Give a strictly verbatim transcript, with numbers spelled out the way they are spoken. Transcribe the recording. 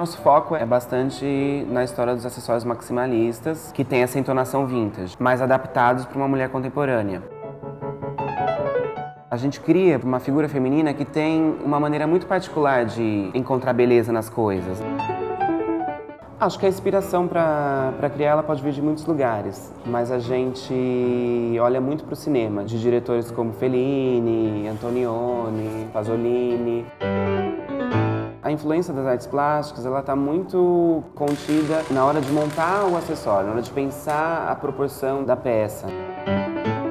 nosso foco é bastante na história dos acessórios maximalistas, que tem essa entonação vintage, mas adaptados para uma mulher contemporânea. A gente cria uma figura feminina que tem uma maneira muito particular de encontrar beleza nas coisas. Acho que a inspiração para criar ela pode vir de muitos lugares, mas a gente olha muito para o cinema, de diretores como Fellini, Antonioni, Pasolini. A influência das artes plásticas ela está muito contida na hora de montar o acessório, na hora de pensar a proporção da peça.